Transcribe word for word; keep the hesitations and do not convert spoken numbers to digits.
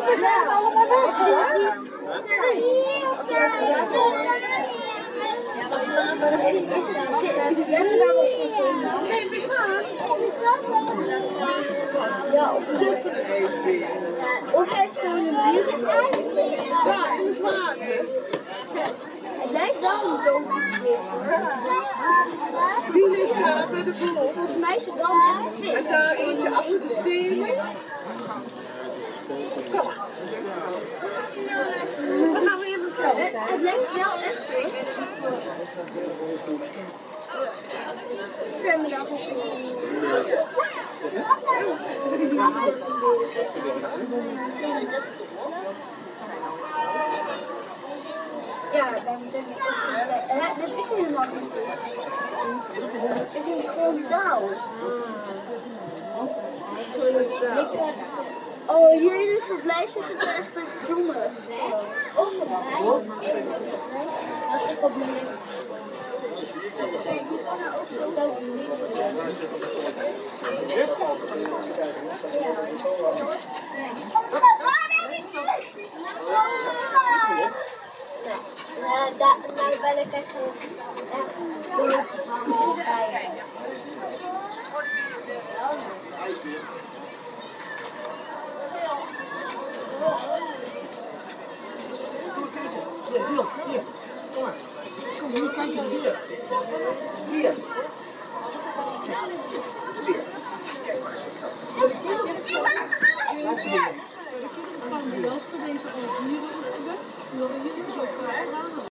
Misschien is het zwemmen daar op de zee. Ja, of of hij is gewoon een buurt. Ja, in het water. Het lijkt wel een doodvis. Die ligt daar bij de boom. Volgens mij is het wel een vis. En daar eentje achter de stenen. Kom maar. Dan gaan we even verder. Het lijkt wel echt vis. Zwemmen daar op de zee. Ja, dit is helemaal niet vis. Het is een gewoon touw. Oh, hier in het verblijf is het echt een zomer. Oh, wat ik op mijn ja, daar ben ik echt dood van bij. Hier, hier, hier. Kom maar. Kom, hier, kijk hier. Hier.